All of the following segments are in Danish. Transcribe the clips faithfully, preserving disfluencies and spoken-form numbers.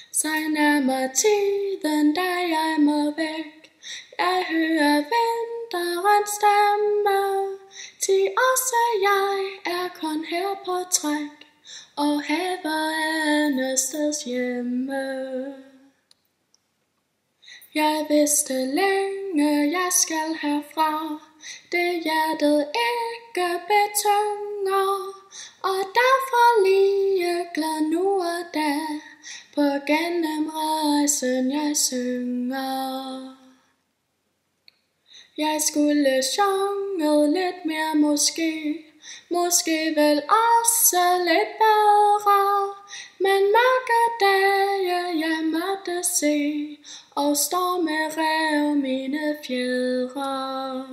Sig nærmer tiden, da jeg må væk. Jeg hører vinterens stemme. Til også jeg er kun her på træk, og haver andetsteds hjemme. Jeg vidste længe, jeg skal herfra. Det hjertet ikke betynger, og derfor lige glad nu og da. På gennemrejsen jeg synger. Jeg skulle synge lidt mere måske, måske vel også lidt bedre. Men mørke dage jeg måtte se, og storme rev mine fjedre.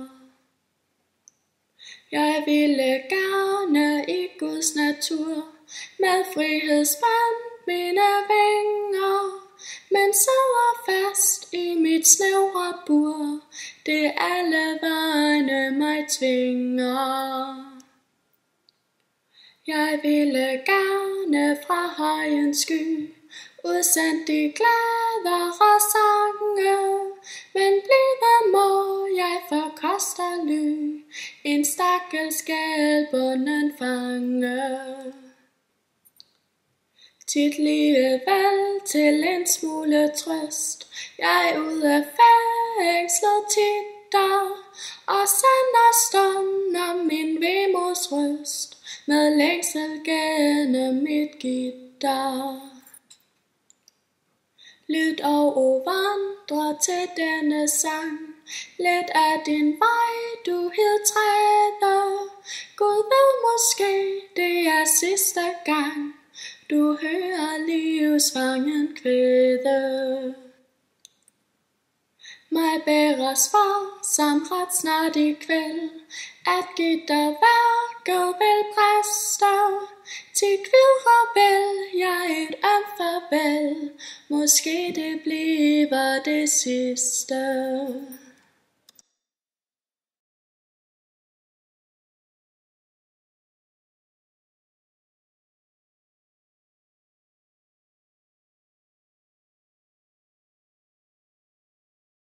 Jeg ville gerne i Guds natur, med frihed spændt mine vinger, men sidder fast i mit snævre bur, det alle vegne mig tvinger. Jeg ville gerne fra højens sky, udsendt de gladere sange, men blive må jeg for kost og ly, en stakkels gælbunden fange. Tit lige vel til en smule trøst, jeg ud af fængslet titter, og sender stunder min vemods røst, med længsel gennem mit gitter. Lyt og vandre til denne sang, lidt af din vej du hed træde. Gud ved måske det er sidste gang, du hører livsfangen kvæde. Mig bærer svar som ret snart i kvæld, at gitterværket vil præste. Til kvidrer vel jeg et ømt farvel, måske det bliver det sidste.